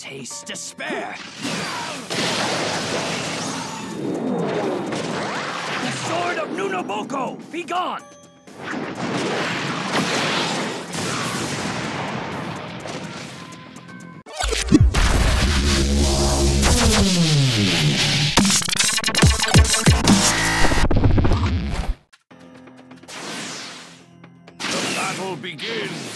Taste despair. The sword of Nunoboko, be gone. The battle begins.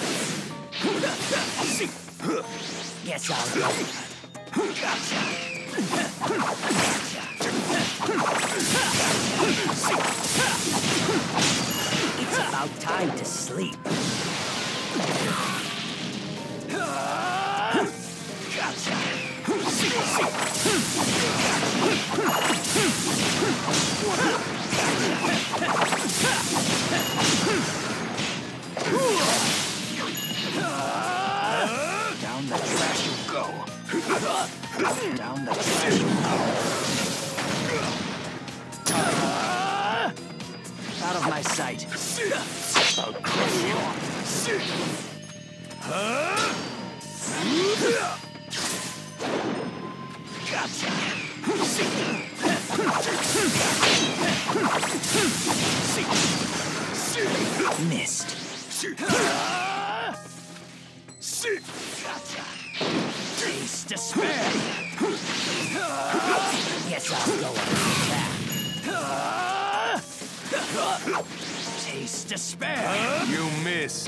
Guess I'll go. Gotcha. It's about time to sleep. Gotcha. Down the trash you go. Down the trash you go. Out of my sight. I'll crush you. Gotcha. Missed. Gotcha. Taste despair. Guess I'll go on attack. Taste despair. You missed.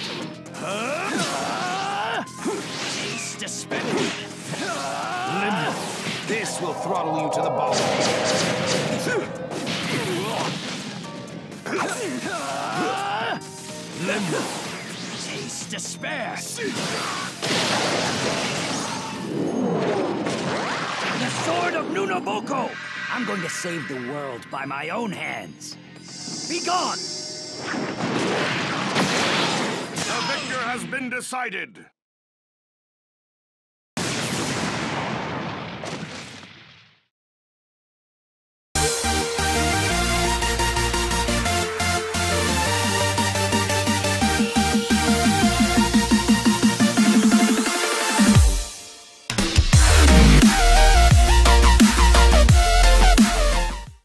Taste despair. Limbo. This will throttle you to the bone. Limbo. Taste despair. The sword of Nunoboko. I'm going to save the world by my own hands. Be gone! The victor has been decided.